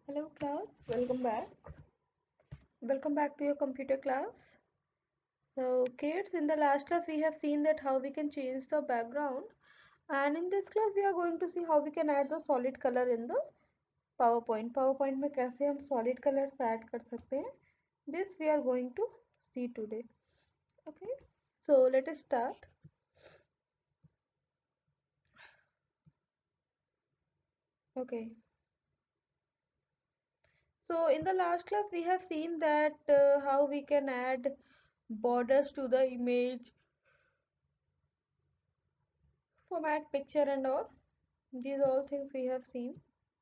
Hello class, welcome back. Welcome back to your computer class. So kids, in the last class we have seen that how we can change the background, and in this class we are going to see how we can add the solid color in the PowerPoint. PowerPoint में कैसे हम solid colors add कर सकते हैं, this we are going to see today. Okay, so let us start. Okay, so in the last class we have seen that how we can add borders to the image, format picture and all. These all things we have seen.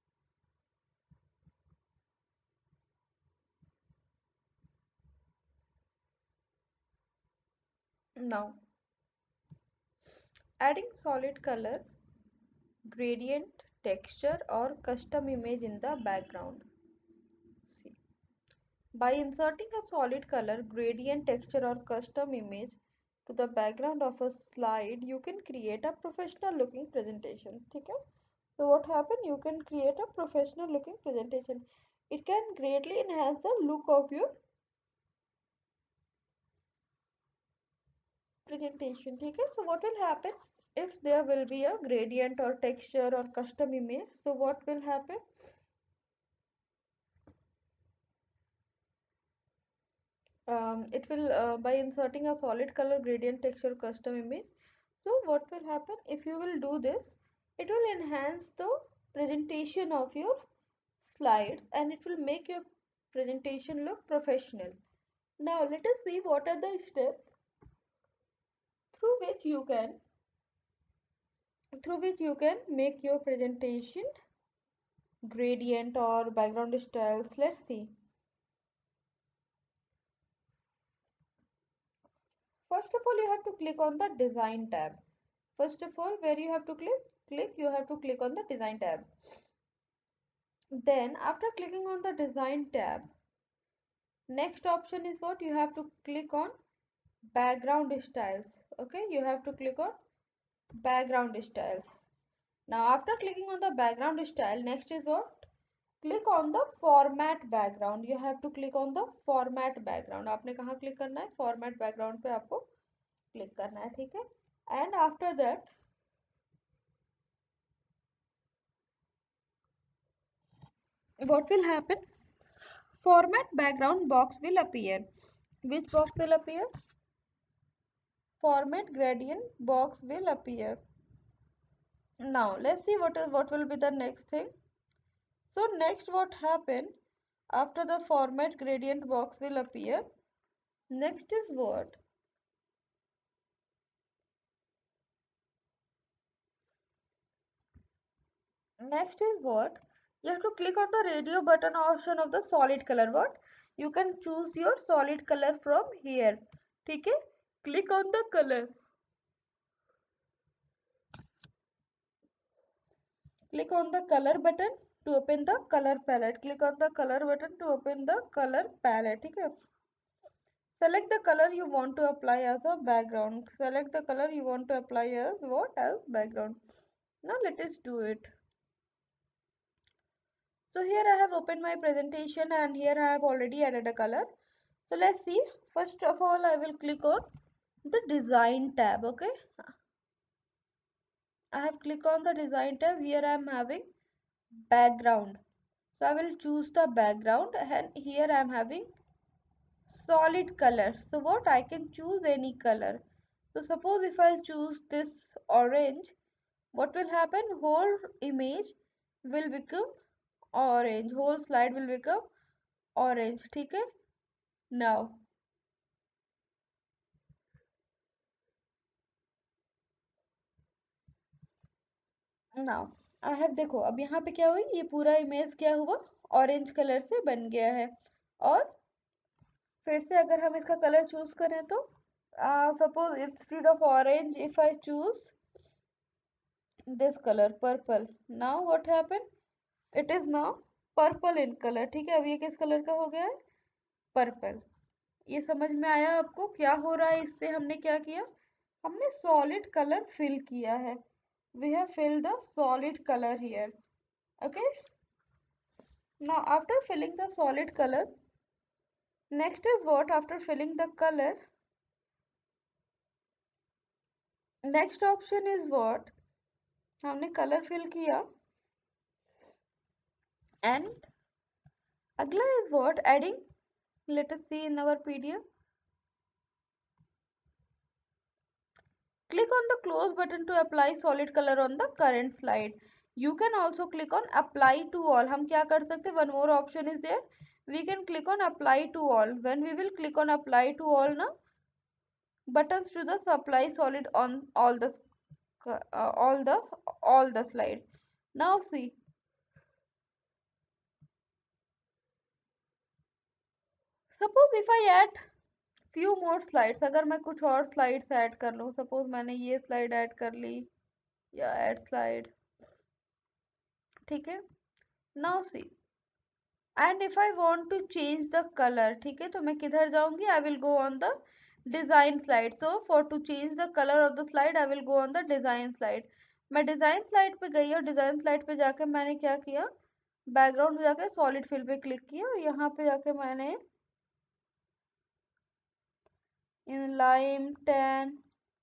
Now, adding solid color, gradient, texture or custom image in the background. See, by inserting a solid color, gradient, texture or custom image to the background of a slide, you can create a professional looking presentation. Okay? So what happen? You can create a professional looking presentation. It can greatly enhance the look of your presentation. Okay? So what will happen if there will be a gradient or texture or custom image? So what will happen? It will by inserting a solid color gradient texture custom image. So what will happen if you will do this? It will enhance the presentation of your slides and it will make your presentation look professional. Now let us see what are the steps through which you can make your presentation gradient or background styles. Let's see. First of all, you have to click on the design tab. First of all, where you have to you have to click on the design tab. Then after clicking on the design tab, next option is what you have to click on background styles. Okay, you have to click on background styles. Now after clicking on the background style, next is what? Click on the format background. You have to click on the format background. आपने कहाँ click करना है? Format background पे आपको click करना है, ठीक है? And after that, what will happen? Format background box will appear. Which box will appear? Format gradient box will appear. Now let's see what will be the next thing. So next what happen after the format gradient box will appear? Next is what? Next is what? You have to click on the radio button option of the solid color. What? You can choose your solid color from here. ठीक है? Click on the color. Click on the color button to open the color palette. Click on the color button to open the color palette. ठीक है? Select the color you want to apply as a background. Select the color you want to apply as what? As background. Now let us do it. So here I have opened my presentation and here I have already added a color. So let's see. First of all, I will click on the design tab. Okay. I have clicked on the design tab. Here I am having background. So I will choose the background and here I am having solid color. So what? I can choose any color. So suppose if I choose this orange, what will happen? Whole image will become orange. Whole slide will become orange. ठीक है? Now I have, देखो अब यहाँ पे क्या हुई, ये पूरा इमेज क्या हुआ, ऑरेंज कलर से बन गया है। और फिर से अगर हम इसका कलर चूज करें तो suppose instead of orange if I choose this colour purple, now what happen, it is now purple in colour. ठीक है, अब ये किस कलर का हो गया है? पर्पल। ये समझ में आया आपको क्या हो रहा है? इससे हमने क्या किया, हमने सॉलिड कलर फिल किया है। We have filled the solid color here. Okay. Now after filling the solid color, next is what? After filling the color, next option is what? हमने color fill किया and अगला is what? Adding. Let us see in our PDF. Click on the close button to apply solid color on the current slide. You can also click on apply to all. हम क्या कर सकते हैं? One more option is there. We can click on apply to all. When we will click on apply to all, na buttons to the apply solid on all the all the slide. Now see. Suppose if I add few more slides, अगर मैं कुछ और slides add कर लूँ, suppose मैंने ये slide add कर ली या add slide, ठीक है? Now see. And if I want to change the color, ठीक है, तो मैं किधर जाऊंगी? I will go on the design slide. So for to change the color of the slide, I will go on the design slide. मैं design slide पे गई और design slide पे जाके मैंने क्या किया? बैकग्राउंड में जाके सॉलिड फिल पे क्लिक किया और यहाँ पे जाके मैंने इन लाइम टैन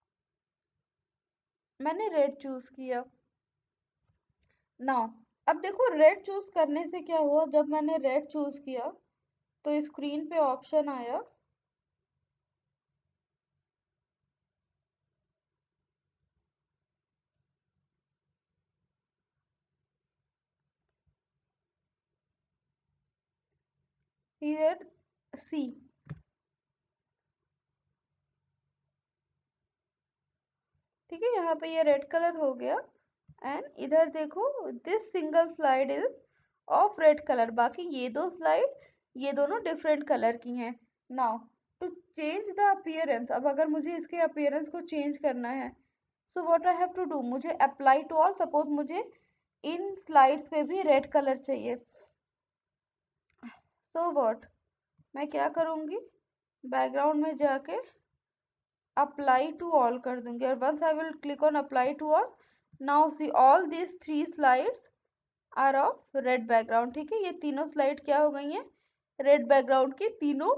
मैंने रेड चूज किया. नाउ अब देखो रेड चूज करने से क्या हुआ? जब मैंने रेड चूज किया तो स्क्रीन पे ऑप्शन आया here C. ठीक है, यहाँ पे ये रेड कलर हो गया एंड इधर देखो this single slide is of red colour. बाकी ये दो स्लाइड ये दोनों डिफरेंट कलर की हैं. Now to change the appearance, अब अगर मुझे इसके अपीयरेंस को चेंज करना है so what I have to do? मुझे अप्लाई टू ऑल. सपोज मुझे इन स्लाइड्स पे भी रेड कलर चाहिए. सो व्हाट मैं क्या करूँगी? बैकग्राउंड में जाके अप्लाई टू ऑल कर दूंगी और once I will click on apply to all, now see all this 3 slides are of red background. ठीक है, ये तीनों स्लाइड क्या हो गई हैं? रेड बैकग्राउंड की तीनों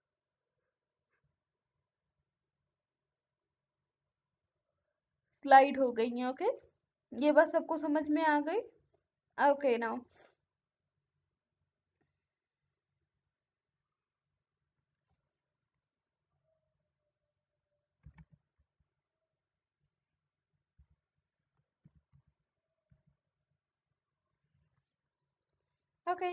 स्लाइड हो गई हैं. ओके, ये बस सबको समझ में आ गई. ओके नाउ ओके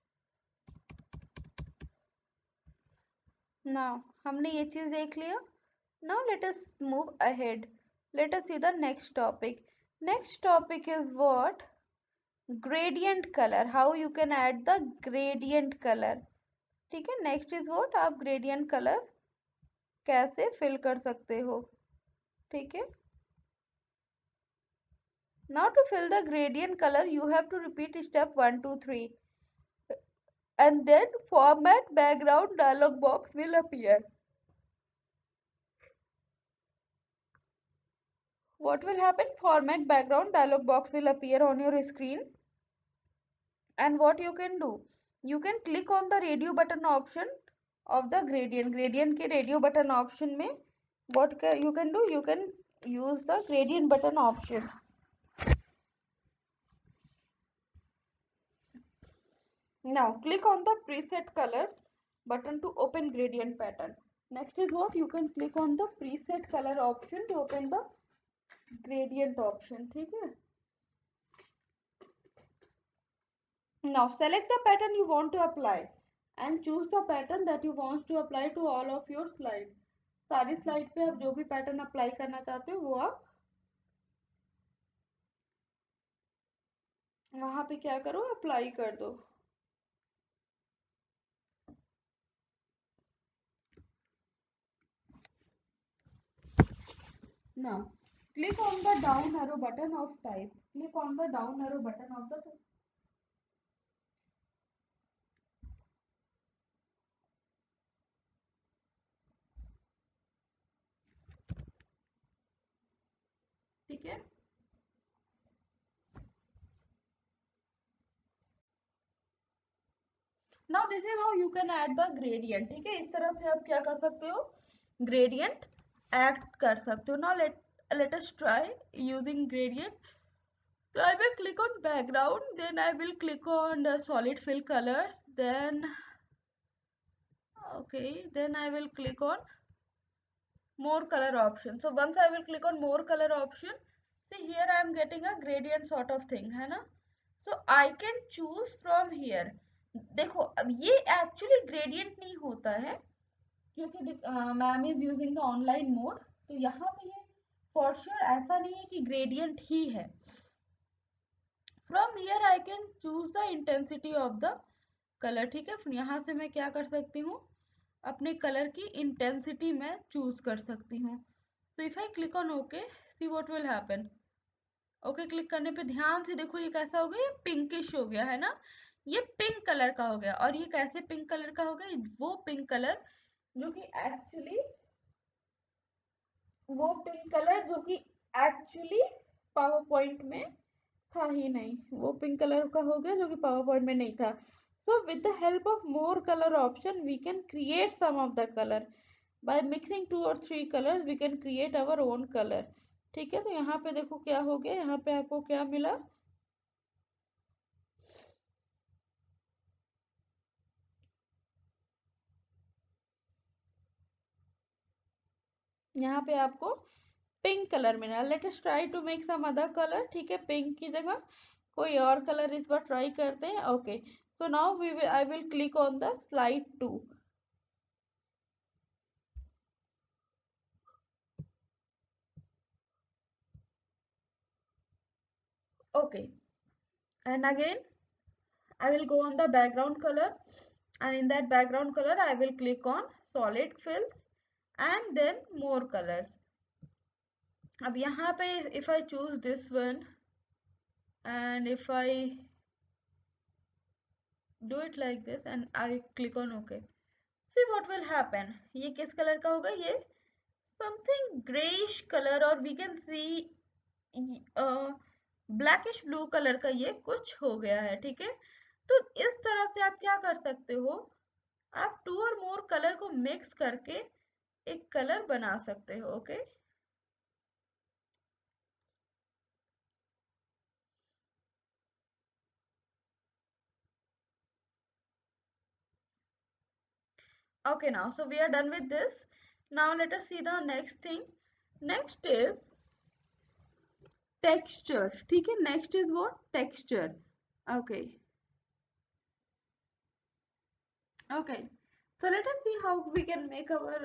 नाउ हमने ये चीज देख लिया. Now let us move ahead. Let us see the next topic. Next topic is what? Gradient colour. How you can add the gradient colour. ठीक है, नेक्स्ट इज व्हाट? आप gradient colour कैसे fill कर सकते हो. ठीक है, now to fill the gradient color you have to repeat step 1 2 3 and then format background dialog box will appear. What will happen? Format background dialog box will appear on your screen. And what you can do? You can click on the radio button option of the gradient के radio button option में what you can do? You can use the gradient button option. Now click on the preset colors button to open gradient pattern. Next is what? You can click on the preset color option to open the gradient option. ठीक है, now select the pattern you want to apply and choose the pattern that you want to apply to all of your slide. सारी slide पे आप जो भी pattern apply करना चाहते हो वो आप वहां पे क्या करो? अप्लाई कर दो. Now click on the down arrow button of type. Click on the down arrow button of the ठीक है, now this is how you can add the gradient. ठीक है, इस तरह से आप क्या कर सकते हो, ग्रेडियंट ऐड कर सकते हो। Now let us try using gradient. So I will click on background, then I will click on the solid fill colors, then okay, then I will click on more color option. So once I will click on more color option, see here I am getting a gradient sort of thing, है ना? So I can choose from here. देखो अब ये actually gradient नहीं होता है, क्योंकि ma'am is using the online mode, तो यहाँ पे ये फॉर श्योर ऐसा नहीं है कि ग्रेडियंट ही है। From here I can choose the intensity of the colour. ठीक है, यहाँ से मैं क्या कर सकती हूँ, अपने कलर की इंटेंसिटी मैं चूज कर सकती हूँ। So if I click on okay, see what will happen. Okay click करने पे ध्यान से देखो ये कैसा हो गया, ये पिंकिश हो गया है ना, ये पिंक कलर का हो गया। और ये कैसे पिंक कलर का हो गया, वो पिंक कलर जो कि एक्चुअली पावर पॉइंट में था ही नहीं, वो पिंक कलर का हो गया जो कि पावर पॉइंट में नहीं था। So with the help of more colour option we can create some of the colour. By mixing 2 और 3 colours we can create our own colour. ठीक है, तो यहाँ पे देखो क्या हो गया, यहाँ पे आपको क्या मिला, यहाँ पे आपको पिंक कलर मिला। Let us try to make some other colour. ठीक है, पिंक की जगह कोई और कलर इस बार ट्राई करते हैं। Okay, so now I will click on the slide 2। Okay, and again I will go on the background color, and in that background color I will click on solid fills and then more colors. अब यहाँ पे if I choose this one and if I do it like this and I click on OK, see what will happen. ये किस colour का होगा, ये something grayish color और we can see blackish blue colour का ये कुछ हो गया है। ठीक है, तो इस तरह से आप क्या कर सकते हो, आप 2 और मोर कलर को मिक्स करके एक कलर बना सकते हो। Okay, okay, now so we are done with this. Now let us see the next thing. Next is texture. ठीक है, next is what, texture. Okay, okay, so let us see how we can make our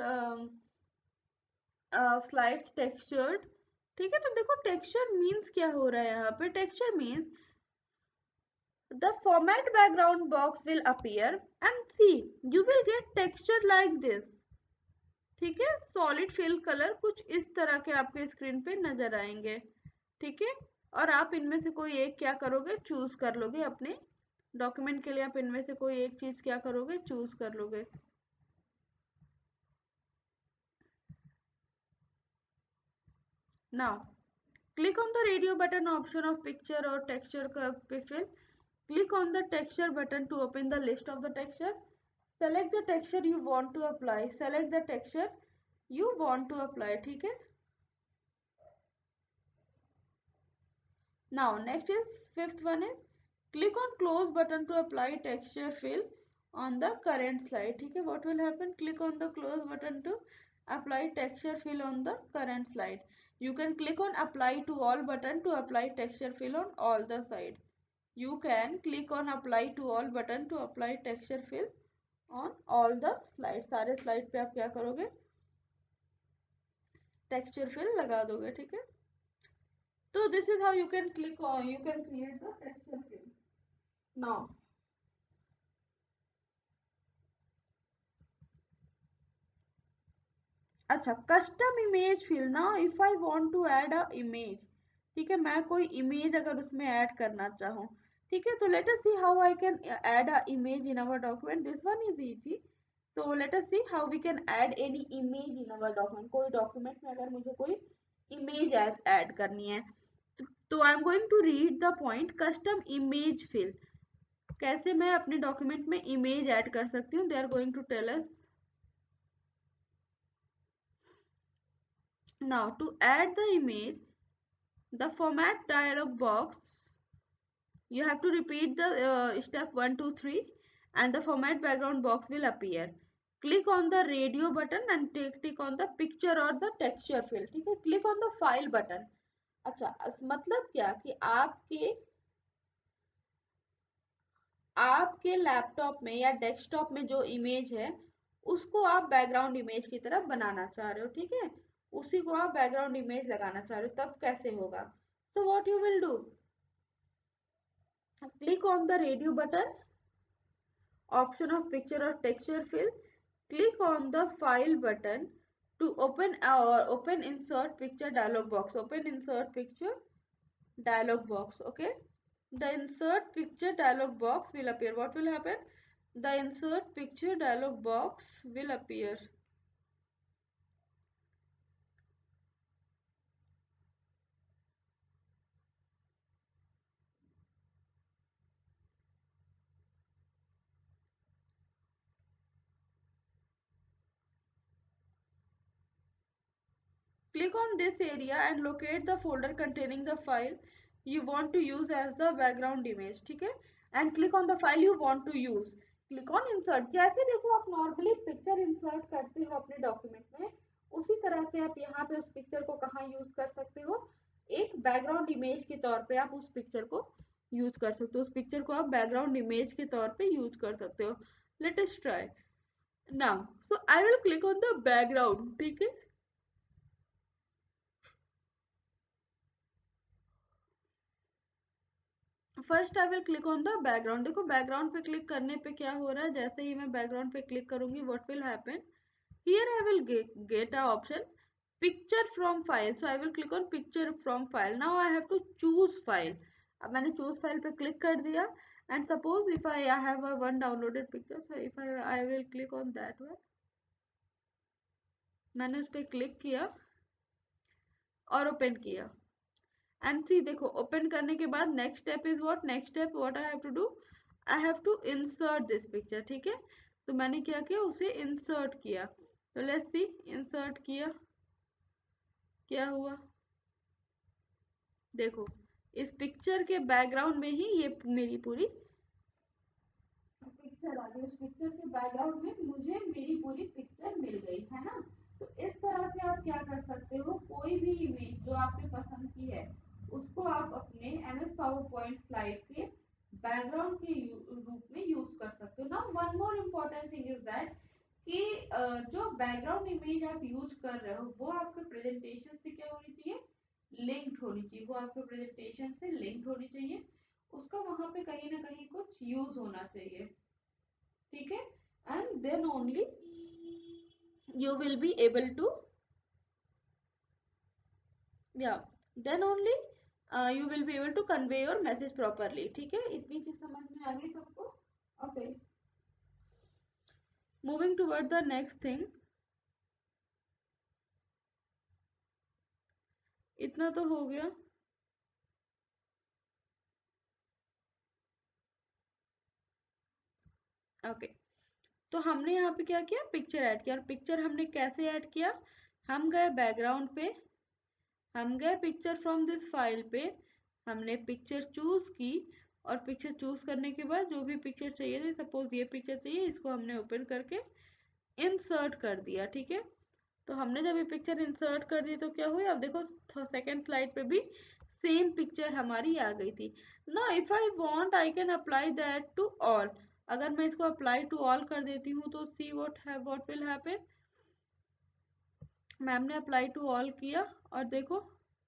slides textured. ठीक है, तो देखो texture means क्या हो रहा है यहाँ पे, texture means the format background box will appear and see you will get texture like this। ठीक है, सॉलिड फिल कलर कुछ इस तरह के आपके स्क्रीन पे नजर आएंगे। ठीक है, और आप इनमें से कोई एक क्या करोगे, चूज कर लोगे अपने डॉक्यूमेंट के लिए, आप इनमें से कोई एक चीज क्या करोगे, चूज कर लोगे। Now click on the radio button option of picture or texture fill. Click on the texture button to open the list of the texture. Select the texture you want to apply. Select the texture you want to apply। ठीक है, now next is fifth one is click on close button to apply texture fill on the current slide। ठीक है, what will happen, click on the close button to apply texture fill on the current slide। You can click on apply to all button to apply texture fill on all the side। You can click on apply to all button to apply texture fill on all the slides। सारे slide पे आप क्या करोगे, texture fill लगा दोगे। ठीक है, तो this is how you can click on, you can create the texture fill. Now अच्छा, custom image fill. Now if I want to add a image, ठीक है, मैं कोई इमेज अगर उसमें ऐड करना चाहूँ, ठीक है, तो let us see how I can add a image in our document. This one is easy. तो let us see how we can add any image in our document. कोई डॉक्यूमेंट में अगर मुझे कोई इमेज ऐड करनी है, तो I am going to read the point custom image fill. कैसे मैं अपने डॉक्यूमेंट में इमेज ऐड कर सकती हूँ, they are going to tell us. Now to add the image, the format dialog box, you have to repeat the step 1 2 3 and the format background box will appear. Click on the radio button and tick on the picture or the texture field. ठीक है, click on the file button. अच्छा, मतलब क्या कि आपके laptop में या desktop में जो इमेज है उसको आप बैकग्राउंड इमेज की तरफ बनाना चाह रहे हो, ठीक है, उसी को आप बैकग्राउंड इमेज लगाना चाह रहे हो, तब कैसे होगा? So what you will do, click on the radio button, option of picture or texture fill, click on the file button to open insert picture dialog box. Open insert picture dialog box. Okay, the insert picture dialog box will appear. What will happen? The insert picture dialog box will appear. Click on this area and locate the folder containing the file you want to use as the background image. ठीक है, and click on the file you want to use. Click on insert. जैसे देखो आप normally picture insert करते हो अपने document में, उसी तरह से आप यहाँ पे उस पिक्चर को कहाँ यूज कर सकते हो, एक बैकग्राउंड इमेज के तौर पे आप उस पिक्चर को यूज कर सकते हो, उस पिक्चर को आप बैकग्राउंड इमेज के तौर पे यूज कर सकते हो. Let us try now. So I will click on the background. ठीक है, first I will click on the background. देखो बैकग्राउंड पे क्लिक करने पे क्या हो रहा है, जैसे ही मैं बैकग्राउंड पे क्लिक करूंगी what will happen, here I will get a option picture from file. So I will click on picture from file. Now I have to choose file. अब मैंने चूज फाइल पे क्लिक कर दिया and suppose if I have a one downloaded picture, so if I will click on that one. मैंने उस पर click किया और ओपन किया एंड सी देखो ओपन करने के बाद next step is what, next step what I have to do, I have to insert this picture. ठीक है, तो मैंने क्या किया, उसे इंसर्ट किया. तो लेट्स सी, इंसर्ट किया, क्या हुआ, देखो इस पिक्चर के बैकग्राउंड में ही ये मेरी पूरी पिक्चर आ गई. उस पिक्चर के बैकग्राउंड में मुझे मेरी पूरी पिक्चर मिल गई है ना. तो इस तरह से आप क्या कर सकते हो, कोई भी इमेज जो आपने पसंद की है उसको आप अपने MS पावर पॉइंट स्लाइड के बैकग्राउंड के रूप में यूज कर सकते हो. ना one more important thing is that कि जो बैकग्राउंड इमेज आप यूज कर रहे हो वो आपके प्रेजेंटेशन से क्या होनी चाहिए, लिंक्ड होनी चाहिए. वो आपके प्रेजेंटेशन से लिंक्ड होनी चाहिए, उसका वहां पे कहीं ना कहीं कुछ यूज होना चाहिए. ठीक है, and then only you will be able to, yeah, then only you will be able to convey your message properly. ठीक है, इतनी चीज समझ में आ गई सबको. Okay, moving toward the next thing. इतना तो हो गया. ओके, तो हमने यहाँ पे क्या किया, पिक्चर ऐड किया. और पिक्चर हमने कैसे ऐड किया, हम गए बैकग्राउंड पे, हम गए पिक्चर फ्रॉम दिस फाइल पे, हमने पिक्चर चूज की और पिक्चर चूज करने के बाद जो भी पिक्चर चाहिए थी, सपोज ये पिक्चर चाहिए, इसको हमने ओपन करके इंसर्ट कर दिया. ठीक है, तो हमने जब ये पिक्चर इंसर्ट कर दी तो क्या हुआ, अब देखो सेकेंड स्लाइड पे भी सेम पिक्चर हमारी आ गई थी. ना if I want I can apply that to all. अगर मैं इसको अप्लाई टू ऑल कर देती हूँ तो see what will happen, ma'am ने अप्लाई टू ऑल किया और देखो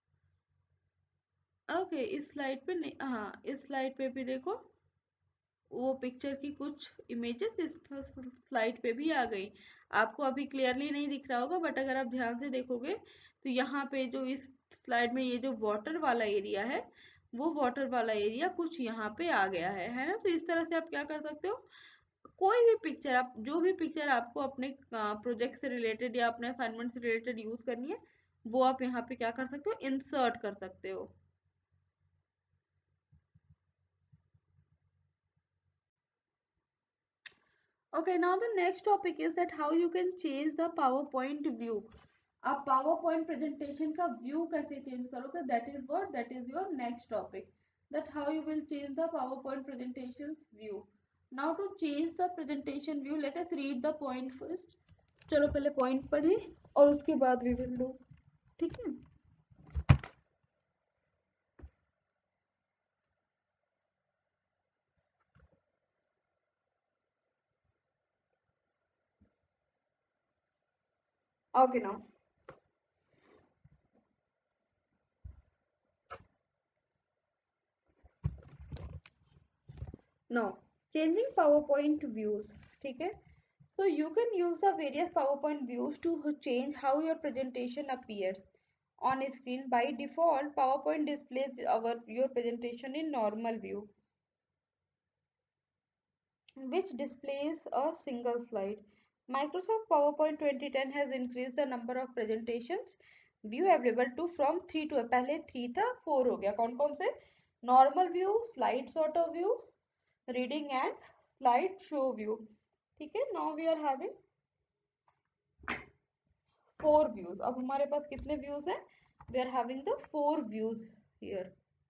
ओके इस स्लाइड पे नहीं, हाँ इस स्लाइड पे भी देखो वो पिक्चर की कुछ इमेजेस इस स्लाइड पे भी आ गई. आपको अभी क्लियरली नहीं दिख रहा होगा बट अगर आप ध्यान से देखोगे तो यहाँ पे जो इस स्लाइड में ये जो वाटर वाला एरिया है वो वाटर वाला एरिया कुछ यहाँ पे आ गया है ना. तो इस तरह से आप क्या कर सकते हो, कोई भी पिक्चर आप, जो भी पिक्चर आपको अपने प्रोजेक्ट से रिलेटेड या अपने असाइनमेंट से रिलेटेड यूज करनी है वो आप यहाँ पे क्या कर सकते हो, इंसर्ट कर सकते हो. Okay, now the next topic is that how you can change the PowerPoint view. आप PowerPoint presentation का view कैसे change करोगे? That is what? That is your next topic. That how you will change the PowerPoint presentation's view. Now to change the presentation view, let us read the point first. चलो पहले point पढ़े और उसके बाद we will do. ठीक है? Okay now. Now, changing PowerPoint views. ठीक है? So you can use the various PowerPoint views to change how your presentation appears on screen. By default, PowerPoint displays your presentation in normal view, which displays a single slide. Microsoft PowerPoint 2010 has increased the number of presentations view available to from 3 to पहले 3 था 4 हो गया. कौन कौन से? Normal view, slide sorter view, reading and slide show view. ठीक है? Now we are having 4 views. अब हमारे पास कितने views हैं? We are having the 4 views here.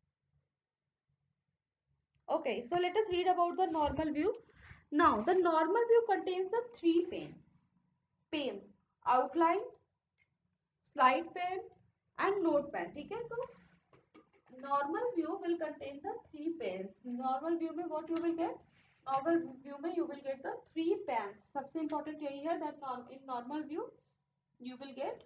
Okay, so let us read about the normal view. Now, the normal view contains the 3 panes: outline, slide pane and note pane. ठीक है? तो normal view will contain the 3 panes. Normal view में what you will get? Normal view में you will get the 3 panes. सबसे important यही है that in normal view you will get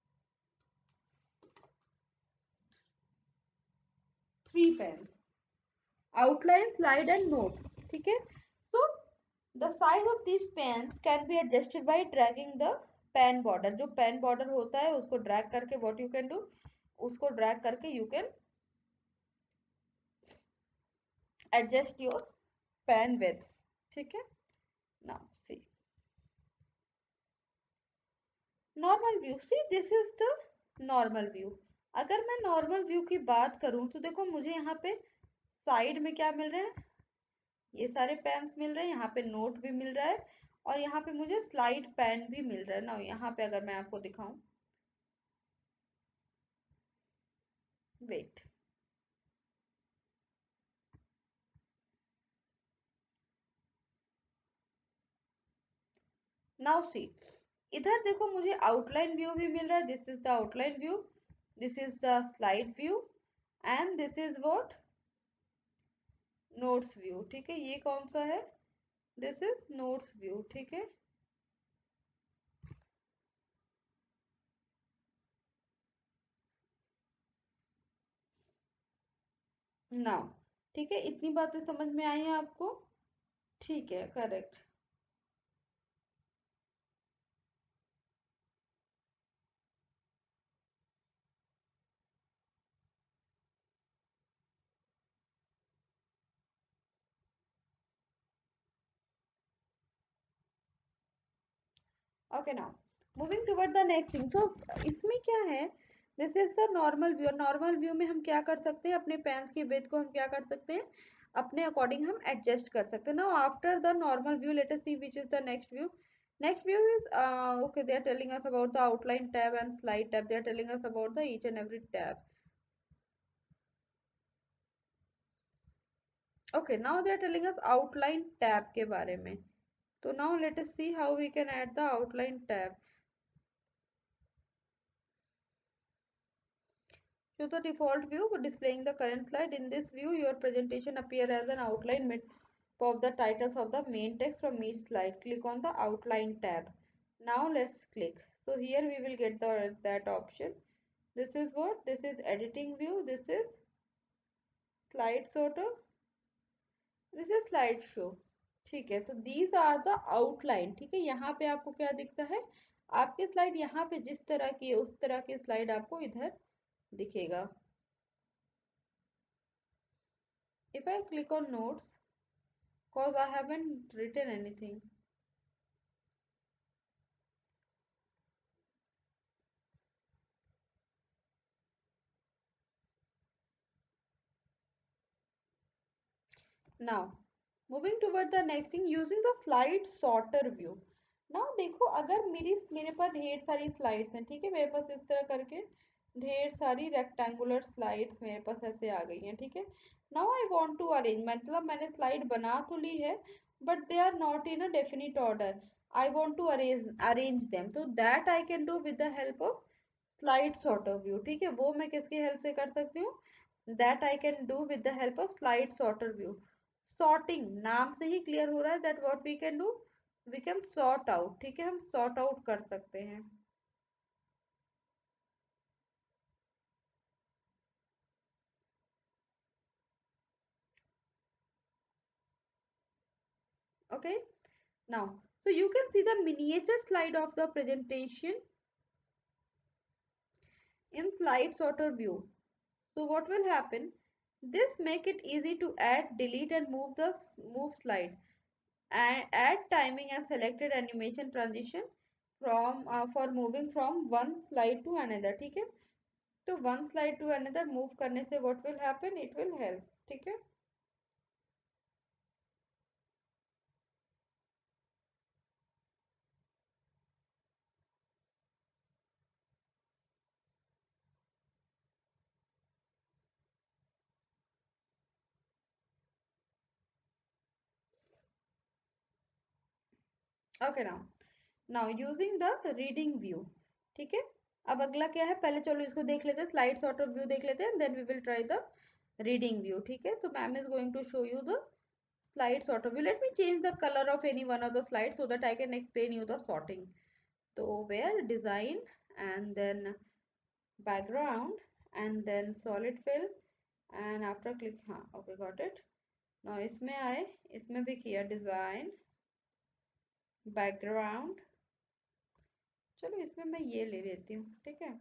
3 panes: outline, slide and note. ठीक है? So the size of these pans can be adjusted by dragging the pan border. जो pan border होता है उसको drag करके what you can do, उसको drag करके you can adjust your pan width. ठीक है? Now see normal view. See, this is the normal view. अगर मैं normal view की बात करूं तो देखो मुझे यहाँ पे साइड में क्या मिल रहा है? ये सारे पेन्स मिल रहे हैं. यहाँ पे नोट भी मिल रहा है और यहाँ पे मुझे स्लाइड पेन भी मिल रहा है ना. यहाँ पे अगर मैं आपको दिखाऊं, वेट, नाउ सी, इधर देखो मुझे आउटलाइन व्यू भी मिल रहा है. This is the outline view, this is the slide view and this is what? Notes view. ठीक है? ये कौन सा है? This is notes view. ठीक है? नाउ ठीक है, इतनी बातें समझ में आई हैं आपको? ठीक है, correct. Okay now moving toward the next thing. तो इसमें क्या है? This is the normal view. Normal view में हम क्या कर सकते हैं? अपने पेन्स की विड्थ को हम क्या कर सकते हैं? अपने अकॉर्डिंग हम एडजस्ट कर सकते हैं. Now after the normal view let us see which is the next view. Next view is okay, they are telling us about the outline tab and slide tab. They are telling us about the each and every tab. Okay, now they are telling us outline tab के बारे में. So now let us see how we can add the outline tab. Choose the default view for displaying the current slide. In this view, your presentation appears as an outline mid of the titles of the main text from each slide. Click on the outline tab. Now let's click. So here we will get that option. This is what? This is editing view. This is slide sorter. This is slide show. ठीक है? तो these are the outline. ठीक है? यहाँ पे आपको क्या दिखता है? आपकी स्लाइड यहाँ पे जिस तरह की है उस तरह की स्लाइड आपको इधर दिखेगा. If I click on notes, cause I haven't written anything. Now moving toward the next thing, using the slide sorter view. Now देखो, अगर मेरे पास ढेर सारी स्लाइड्स हैं, ठीक है, मेरे पास इस तरह करके ढेर सारी रेक्टेंगुलर स्लाइड्स मेरे पास ऐसे आ गई हैं, ठीक है। Now I want to arrange, मतलब मैंने स्लाइड बना तो ली है, but they are not in a definite order. I want to arrange them, तो that I can do with the help of slide sorter view, ठीक है। वो मैं किसकी हेल्प से कर सकती हूँ? That I can do with the help of slide sorter view. Sorting, नाम से ही क्लियर हो रहा है that what we can do, we can sort out, ठीक है, हम सॉर्ट आउट कर सकते हैं। Okay, now so you can see the miniature slide of the presentation in slide sorter view. So what will happen, this make it easy to add, delete and move slide, and add timing and selected animation transition from for moving from one slide to another, ठीक है। तो one slide to another move करने से what will happen, it will help, ठीक है। Okay, now using the reading view, ठीक है। अब अगला क्या है, पहले चलो इसको देख लेते हैं, स्लाइड सॉर्ट ऑफ व्यू देख लेते हैं, then we will try the reading view, ठीक है। तो ma'am is going to show you the slide sort of view. Let me change the colour of any one of the slide so that I can explain you the sorting. तो where design and then background and then solid fill and after click, हाँ okay got it। now इसमें आए, इसमें भी किया design background, चलो इसमें मैं ये ले लेती हूँ, ठीक है।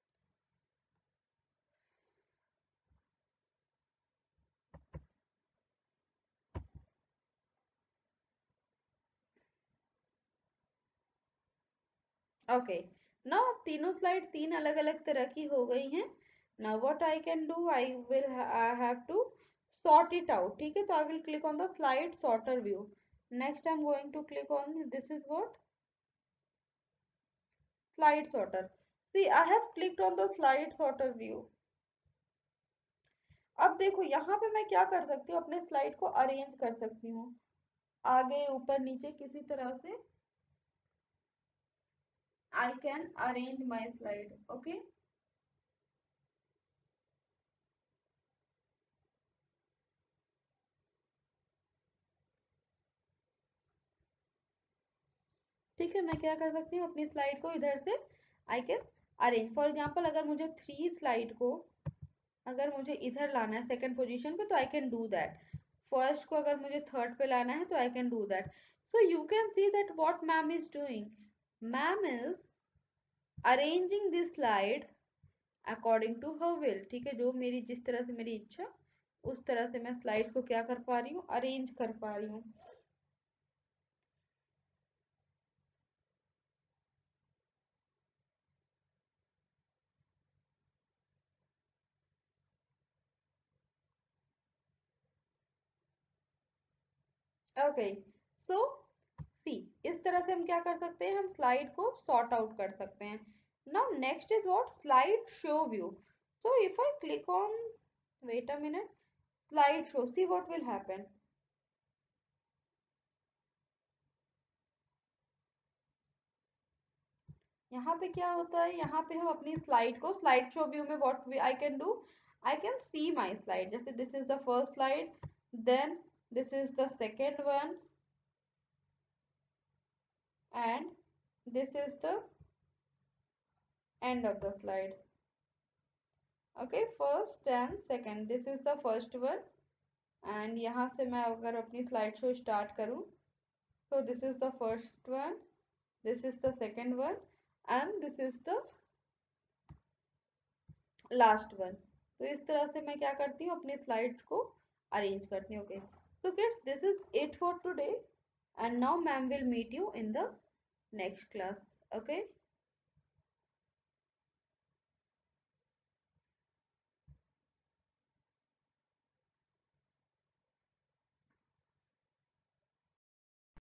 ओके, नाउ तीनों स्लाइड तीन अलग अलग तरह की हो गई हैं। Now what I can do, I will have to sort it out, ठीक है। तो I will click on the slide sorter view. Next I am going to click on this is what, slide sorter। See, I have clicked on the slide sorter view। अब देखो यहाँ पे मैं क्या कर सकती हूँ, अपने स्लाइड को अरेंज कर सकती हूँ आगे ऊपर नीचे किसी तरह से। I can arrange my slide, okay। ठीक है, मैं क्या कर सकती हूँ, अपनी स्लाइड को इधर से I can arrange. For example, अगर मुझे थ्री स्लाइड को अगर मुझे इधर लाना है सेकंड पोजीशन पे, तो I can do that. First को अगर मुझे थर्ड पे लाना है, तो I can do that. So you can see that what ma'am is doing, ma'am is arranging this slide according to her will, ठीक है। जो मेरी जिस तरह से मेरी इच्छा, उस तरह से मैं स्लाइड्स को क्या कर पा रही हूँ, अरेंज कर पा रही हूँ। ओके, सो सी, इस तरह से हम क्या कर सकते हैं, हम स्लाइड को सॉर्ट आउट कर सकते हैं। Now next is what, slide show view. So if I click on, wait a minute, slide show, see what will happen. यहाँ पे क्या होता है, यहाँ पे हम अपनी स्लाइड को स्लाइड शो व्यू में what I can do, I can see my slide. जैसे this is the first slide, then this is the second one and this is the end of the slide, okay। first and second, this is the first one and यहाँ से मैं अगर अपनी slide show start करूँ, so this is the first one, this is the second one and this is the last one। तो इस तरह से मैं क्या करती हूँ, अपने स्लाइड्स को अरेंज करती हूँ, okay। so kids, this is it for today and now ma'am will meet you in the next class, okay।